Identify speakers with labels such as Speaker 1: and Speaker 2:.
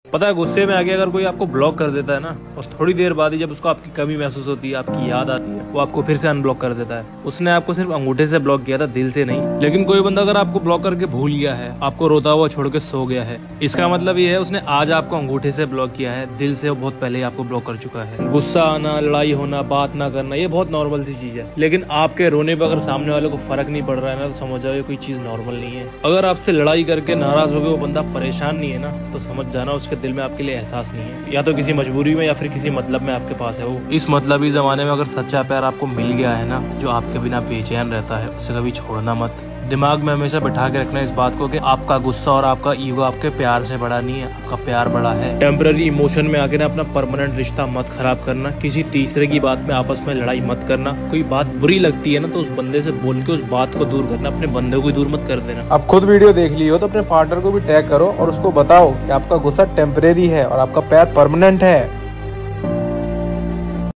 Speaker 1: पता है गुस्से में आके अगर कोई आपको ब्लॉक कर देता है ना, और थोड़ी देर बाद ही जब उसको आपकी कमी महसूस होती है, आपकी याद आती है, वो आपको फिर से अनब्लॉक कर देता है। उसने आपको सिर्फ अंगूठे से ब्लॉक किया था, दिल से नहीं। लेकिन कोई बंदा अगर आपको ब्लॉक करके भूल गया है, आपको रोता हुआ छोड़ के सो गया है, इसका मतलब ये है उसने आज आपको अंगूठे से ब्लॉक किया है, दिल से वो बहुत पहले ही आपको ब्लॉक कर चुका है। गुस्सा आना, लड़ाई होना, बात ना करना, ये बहुत नॉर्मल सी चीज है। लेकिन आपके रोने पर अगर सामने वाले को फर्क नहीं पड़ रहा है ना, तो समझ जाओ ये कोई चीज नॉर्मल नहीं है। अगर आपसे लड़ाई करके नाराज हो गए वो बंदा परेशान नहीं है ना, तो समझ जाना उसके दिल में आपके लिए एहसास नहीं है, या तो किसी मजबूरी में या फिर किसी मतलब में आपके पास है वो। इस मतलबी जमाने में अगर सच्चा प्यार आपको मिल गया है ना, जो आपके बिना बेचैन रहता है, उसे कभी छोड़ना मत। दिमाग में हमेशा बिठा के रखना इस बात को कि आपका गुस्सा और आपका ईगो आपके प्यार से बड़ा नहीं है, आपका प्यार बड़ा है। टेम्पररी इमोशन में आके ना अपना परमानेंट रिश्ता मत खराब करना। किसी तीसरे की बात में आपस में लड़ाई मत करना। कोई बात बुरी लगती है ना, तो उस बंदे से बोल के उस बात को दूर करना, अपने बंदे को दूर मत कर देना।
Speaker 2: अब खुद वीडियो देख ली हो तो अपने पार्टनर को भी टैग करो और उसको बताओ कि आपका गुस्सा टेम्परेरी है और आपका प्यार परमानेंट है।